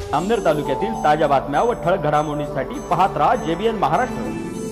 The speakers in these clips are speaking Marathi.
जामनेर तालुक्यातील ताज्या बातम्या व ठळक घडामोडींसाठी पाहत राहा JBN महाराष्ट्र।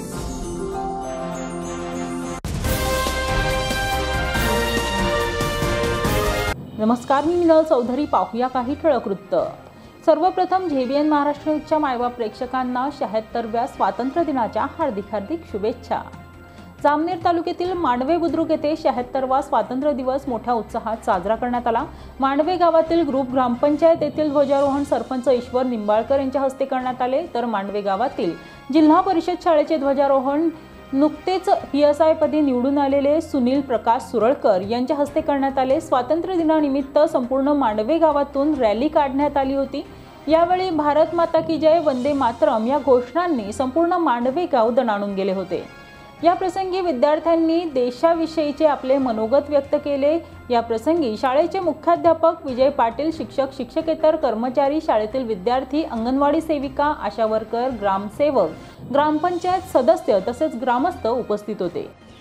नमस्कार, मी मिनल चौधरी। पाहूया काही ठळक वृत्त। सर्वप्रथम JBN महाराष्ट्रच्या मायबाप प्रेक्षकांना 76व्या स्वातंत्र्य दिनाच्या हार्दिक शुभेच्छा। जामनेर तालुक्यातील मांडवे बुद्रुक येथे 76वा स्वातंत्र्य दिवस मोठ्या उत्साहात साजरा करण्यात आला। मांडवे गावातील ग्रुप ग्रामपंचायत येथील ध्वजारोहण सरपंच ईश्वर निंबाळकर यांच्या हस्ते करण्यात आले, तर मांडवे गावातील जिल्हा परिषद शाळेचे ध्वजारोहण नुकतेच PSI पदी निवडून आलेले सुनील प्रकाश सुरळकर यांच्या हस्ते करण्यात आले। स्वातंत्र्य दिनानिमित्त संपूर्ण मांडवे गावातून रॅली काढण्यात आली होती। यावेळी भारत माता की जय, वंदे मातरम या घोषणांनी संपूर्ण मांडवे गाव दणाणून गेले होते। या प्रसंगी विद्यार्थ्यांनी देशाविषयीचे आपले मनोगत व्यक्त केले। या प्रसंगी शाळेचे मुख्याध्यापक विजय पाटील, शिक्षक, शिक्षकेतर कर्मचारी, शाळेतील विद्यार्थी, अंगणवाडी सेविका, आशा वर्कर, ग्रामसेवक, ग्रामपंचायत सदस्य तसेच ग्रामस्थ उपस्थित होते।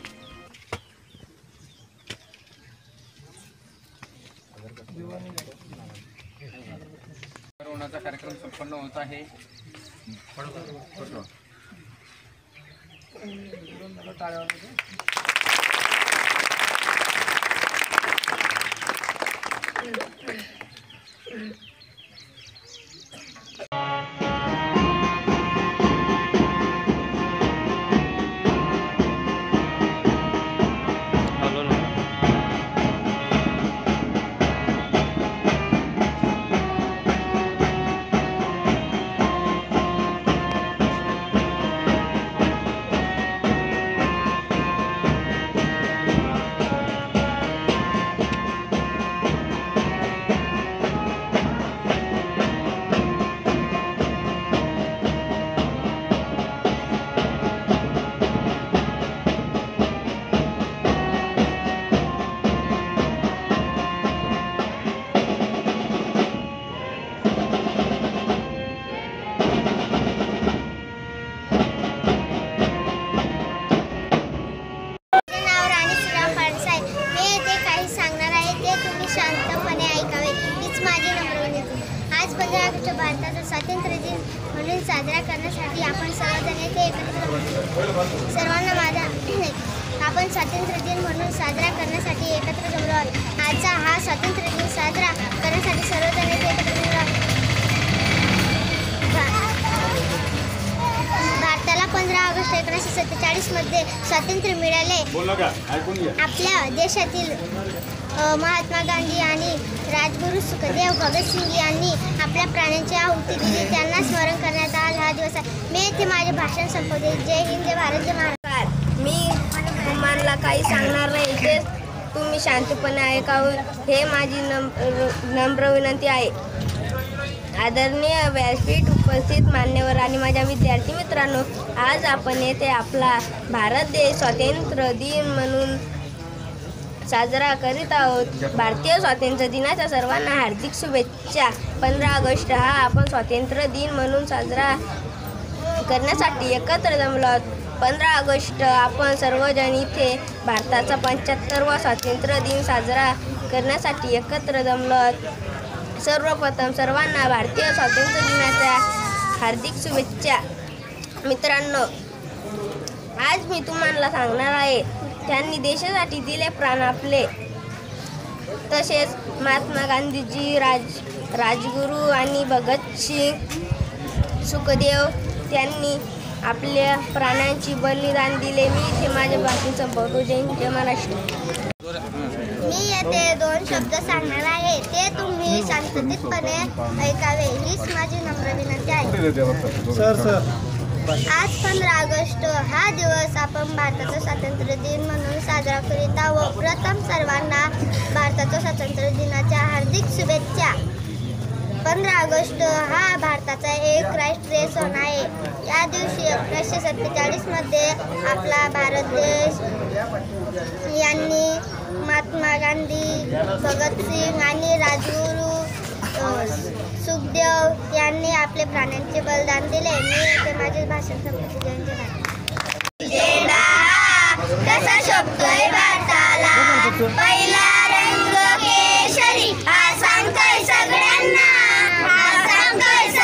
कोरोनाचा कार्यक्रम संपन्न होत आहे। भारताचा स्वातंत्र्य दिन म्हणून साजरा करण्यासाठी आपण सर्वजण येथे आपण स्वातंत्र्य दिन म्हणून साजरा करण्यासाठी एकत्र जमलो आहोत। आजचा हा स्वातंत्र्य दिन साजरा करण्यासाठी सर्वजण येथे एकत्र जमलो आहोत। भारताला 15 ऑगस्ट 1947 मध्ये स्वातंत्र्य मिळाले। आपल्या देशातील महात्मा गांधी आणि राजगुरू सुखदेव भगतसिंग यांनी आपल्या प्राणांची आहुती दिली, त्यांना स्मरण करण्यात आला हा दिवस आहे। मी येथे माझे भाषण संपवते। जय हिंद, जय भारत, जय महाराष्ट्र। मी तुम्हाला काही सांगणार नाही, ते तुम्ही शांतपणे ऐकावे हे माझी नम्र विनंती आहे। आदरणीय व्यासपीठ उपस्थित मान्यवर आणि माझ्या विद्यार्थी मित्रांनो, आज आपण येथे आपला भारत देश स्वातंत्र्य दिन म्हणून साजरा करीत आहोत। भारतीय स्वातंत्र्य दिनाच्या सर्वांना हार्दिक शुभेच्छा। 15 ऑगस्ट हा आपण स्वातंत्र्य दिन म्हणून साजरा करण्यासाठी एकत्र जमलो आहोत। 15 ऑगस्ट आपण सर्वजण इथे भारताचा 75वा स्वातंत्र्य दिन साजरा करण्यासाठी एकत्र जमलो आहोत। सर्वप्रथम सर्वांना भारतीय स्वातंत्र्य दिनाच्या हार्दिक शुभेच्छा। मित्रांनो, आज मी तुम्हाला सांगणार आहे, त्यांनी देशासाठी दिले प्राण आपले। तसेच महात्मा गांधीजी, राजगुरू आणि भगतसिंग, सुखदेव त्यांनी आपल्या प्राणांची बलिदान दिले। मी इथे माझे भाषण संपवतो। जय हिंद, जय महाराष्ट्र। मी येथे 2 शब्द सांगणार आहे, ते तुम्ही शांततेपणे ऐकावे हीच माझी नम्र विनंती आहे। आज 15 ऑगस्ट हा दिवस आपण भारताचा स्वातंत्र्य दिन म्हणून साजरा करीत आहोत। प्रथम सर्वांना भारताच्या स्वातंत्र्य दिनाच्या हार्दिक शुभेच्छा। 15 ऑगस्ट हा भारताचा एक राष्ट्रीय सण आहे। या दिवशी 1947 मध्ये आपला भारत देश यांनी महात्मा गांधी, भगतसिंग आणि राजगुरू सुखदेव यांनी आपले प्राणांचे बलिदान दिले। मी येथे माझे भाषण संपवते। झेंडा कसा शोभतोय भारताला, पहिला रंग केशरी, हा सांगतोय सगळ्यांना, हा सांगतोय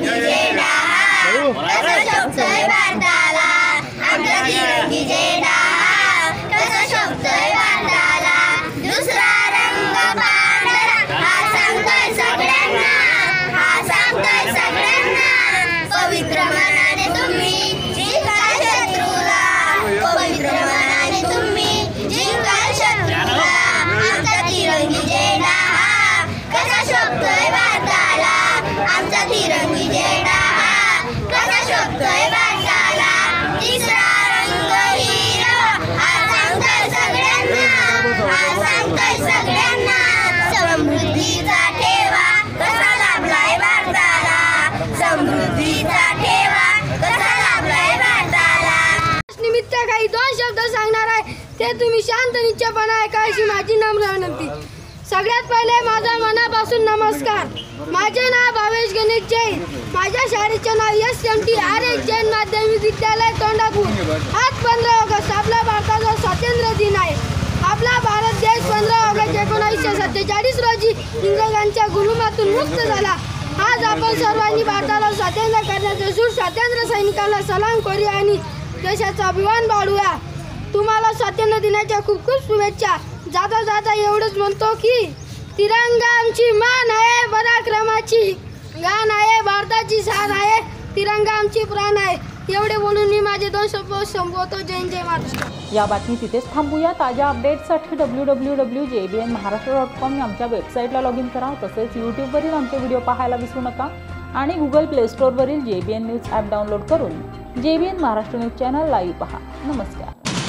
तिरंगी झेंडा हा कसा शोभतोय भारताला, आमचा तिरंगी झेंडा हा कसा शोभतोय भारताला. दुसरा रंग पांढरा हा सांगतोय सगळ्यांना, हा सांगतोय सगळ्यांना. पवित्र मनाने तुम्ही जिंकाल शत्रूला, पवित्र मनाने तुम्ही जिंकाल शत्रूला. आमचा तिरंगी झेंडा हा कसा शोभतोय भारताला, आमचा तिरंगी झेंडा हा कसा शोभतोय भारताला. तिसरा रंग हिरवा हा सांगतोय सगळ्यांना, हा सांगतोय सगळ्यांना. समृद्धीचा ठेवा कसा लाभलाय भारताला, समृद्धीचा ठेवा कसा लाभलाय भारताला. निमित्त काही दोन शब्द सांगणार आहे, ते तुम्ही शांत निश्चयपणे ऐका अशी माझी नम्र विनंती. सगळ्यात पहिले माझा मनापासून नमस्कार. माझे नाव भावेश गणेश जैन. माझ्या शाळेचे नाव SMT जैन माध्यमिक विद्यालय तोंडापूर. आज 15 ऑगस्ट आपल्या भारताचा स्वातंत्र्य दिन आहे. आपला भारत देश 15 ऑगस्ट 1947 रोजी इंग्रजांच्या गुलामीतून मुक्त झाला. आज आपण सर्वांनी भारताला स्वातंत्र्य करण्याचे सूर स्वातंत्र्य सैनिकांना सलाम करूया आणि देशाचा अभिमान वाढवूया. तुम्हाला स्वातंत्र्य दिनाच्या खूप खूप शुभेच्छा. जाता जाता एवढंच म्हणतो की तिरंगा आमची मान आहे, पराक्रमाची गान आहे, भारताची शान आहे, तिरंगा आमची प्राण आहे. एवढे बोलून मी माझे 2 शब्द संपवतो. जय जय महाराष्ट्र. या बातमी तिथेच थांबूया. ताज्या अपडेट्ससाठी www.jbnmaharashtra.com या आमच्या वेबसाईटला लॉग इन करा. तसेच यूट्यूबवरील आमचे व्हिडिओ पाहायला विसरू नका आणि गुगल प्ले स्टोअरवरील JBN न्यूज ॲप डाउनलोड करून JBN Maharashtra news channel live पहा. नमस्कार.